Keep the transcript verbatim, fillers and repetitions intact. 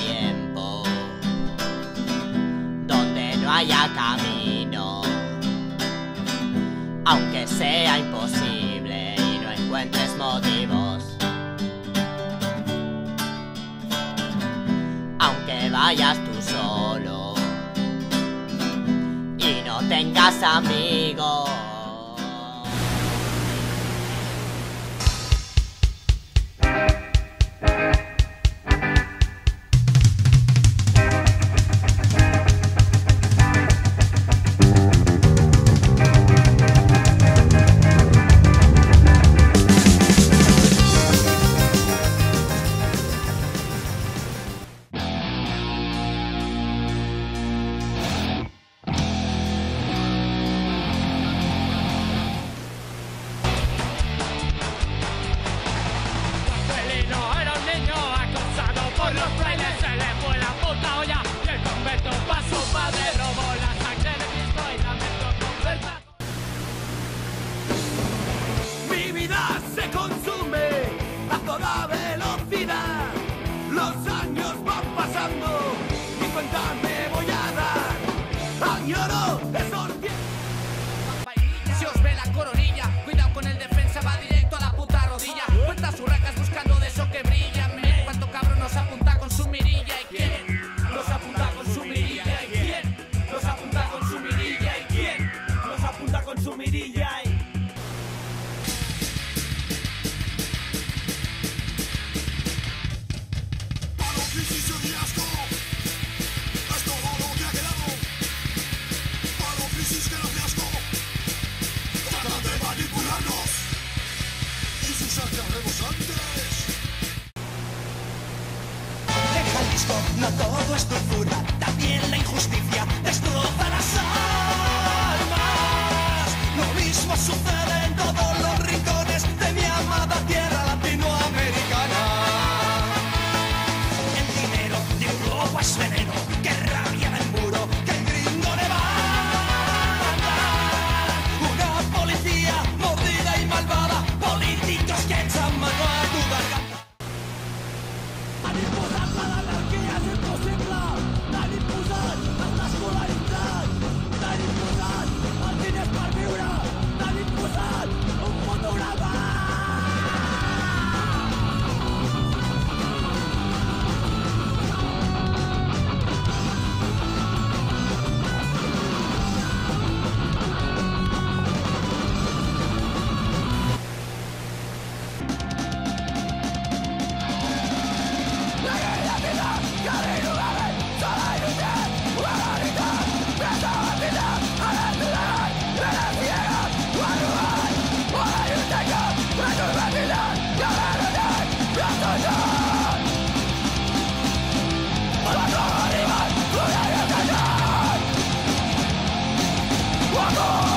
tiempo donde no haya camino, aunque sea imposible y no encuentres motivos, aunque vayas tú solo y no tengas amigos. Se consume a toda velocidad. Los años van pasando y cuenta me voy a dar. Añoro esos tiempos. Si os ve la coronilla, cuidado con el defensa, va directo a la puta rodilla. Cuenta sus racas buscando de eso que brilla. Miren cuánto cabrón nos apunta con su mirilla. ¿Y quién nos apunta con su mirilla? ¿Y quién nos apunta con su mirilla? ¿Y quién nos apunta con su mirilla? Deja el disco, no todo es dulzura, también la injusticia destroza las almas. Lo mismo sucede en todos los rincones de mi amada tierra latinoamericana. El dinero de Europa es veneno, que rabia del muro, que el gringo le va a dar. Una policía mordida y malvada, políticos que echan mano a tu garganta. Imposant la l'anarquia és impossible. Tan imposant és l'escolaritat. Tan imposant els diners per viure. Tan imposant un fotograma. Vamos!